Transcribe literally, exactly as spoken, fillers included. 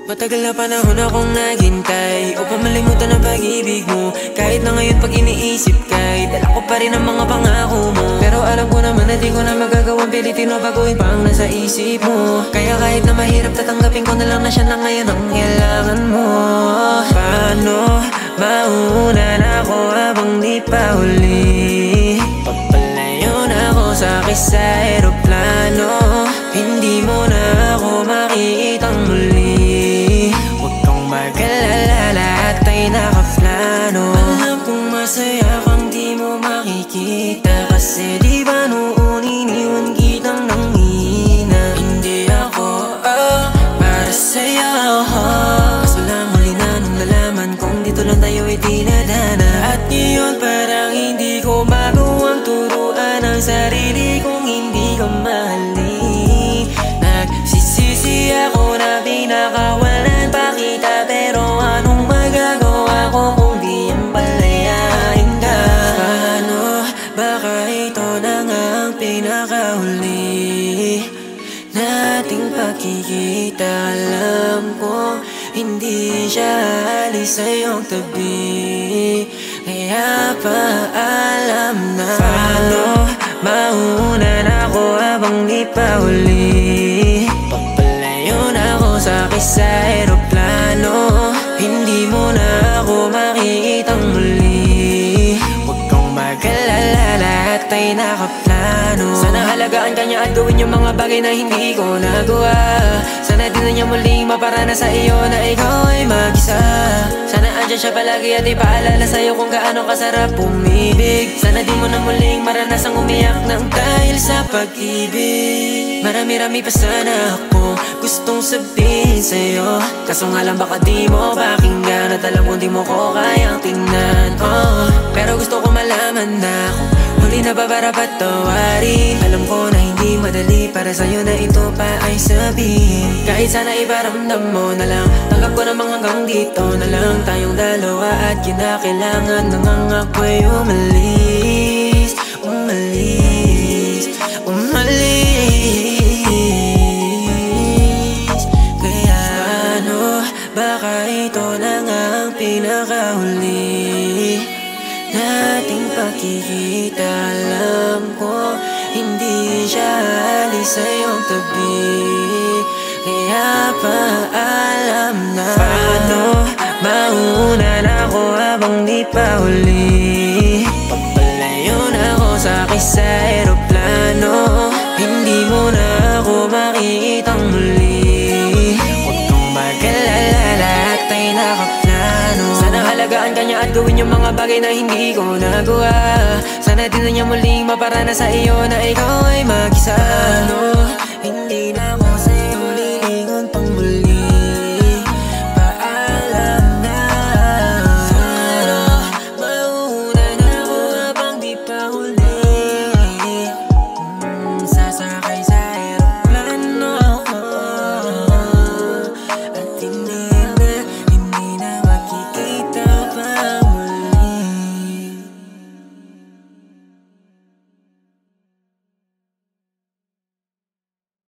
Matagal na panahon akong naghintay upang malimutan ang pag-ibig mo. Kahit na ngayon pag iniisip ka'y dala ko pa rin ang mga pangako mo. Pero alam ko naman na di ko na magagawang pilitin o baguhin pa ang nasa isip mo. Kaya kahit na mahirap tatanggapin ko na lang na siya na ngayon ang kailangan mo. Paano mauna na ako habang di pa huli? Papalayo na ako sakay sa aeroplano. Hindi mo na ako makikitang muli. Lahat ay nakaplano. Alam kong masaya kang di mo makikita, kasi di ba noon iniwan kitang nangihina. Hindi ako oh, para sa'yo oh. Kaso lang huli na nung nalaman kong dito lang tayo ay dinadana. At ngayon parang hindi ko magawang turuan ang sarili kong hindi ka mahalin. Nagsisisi ako na pinakawalan pa kita, pero anong magagawa ko kung di yan palayain ka? Paano baka ito na nga ang pinakahuli nating pagkikita? Alam ko hindi siya alis sa iyong tabi, kaya paalam na. Paano mauna na ako habang di pa huli? Papalayo na ako sakay sa aeroplano. Hindi mo na ako makikitang muli. Huwag kang mag-alala, lahat ay nakaplano. Sana halagaan ka niya at gawin yung mga bagay na hindi ko nagawa. Sana din na niya muling maparana sa iyo na ikaw ay mag-isa. Sana andyan siya palagi at ipaalala sa'yo kung gaano kasarap umibig. Sana di mo na muling maranasang umiyak ng dahil sa pag-ibig. Marami-rami pa sana ako gustong sabihin sa'yo, kaso nga lang baka di mo pakinggan. At alam kong di mo ko kayang tingnan oh. Pero gusto ko malaman na kung huli na ba para patawarin. Alam ko na hindi madali para sa'yo na ito pa ay sabihin. Kahit sana iparamdam mo na lang, tanggap ko namang hanggang dito na lang tayong dalawa. At kinakailangan nang ako'y umalis, umalis, umalis. Baka ito na nga ang pinakahuli nating pagkikita. Alam ko hindi siya alis sa iyong tabi, kaya paalam na. Paano mauna na ako habang di pa huli? Papalayo na ako sakay sa aeroplano. Hindi mo na ako makikitang muli. Lahat ay nakaplano. Sana halagaan ka niya at gawin yung mga bagay na hindi ko nagawa. Sana din na niya muling maparana sa iyo na ikaw ay mag-isa. Ano, hindi na ako